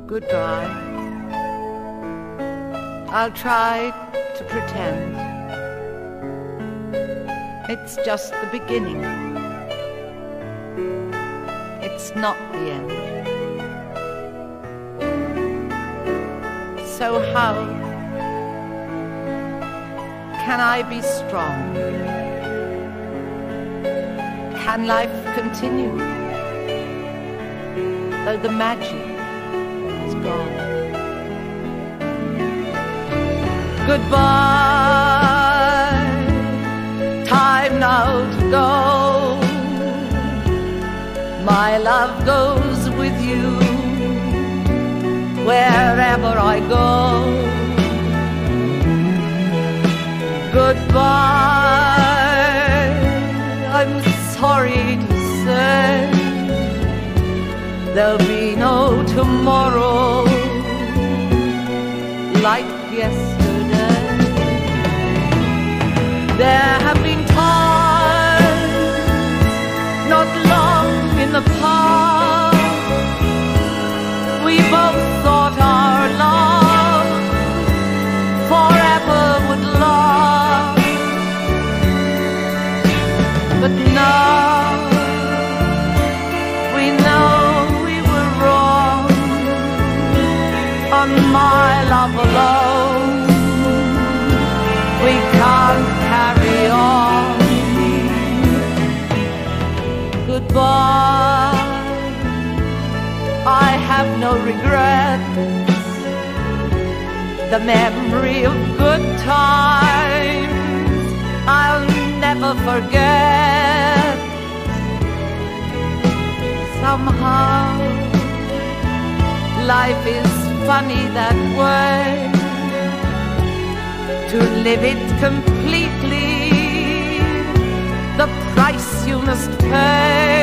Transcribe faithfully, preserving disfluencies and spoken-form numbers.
Goodbye. I'll try to pretend it's just the beginning. It's not the end. So how can I be strong? Can life continue though the magic is gone? Goodbye, time now to go. My love goes with you wherever I go. Goodbye, I'm sorry to say there'll be no tomorrow like yesterday. There have been times not long in the past we both thought our love forever would last. But now we know we were wrong. On my love alone we can't carry on. Goodbye, I have no regrets. The memory of good times I'll never forget. Somehow life is funny that way. To live it completely, the price you must pay.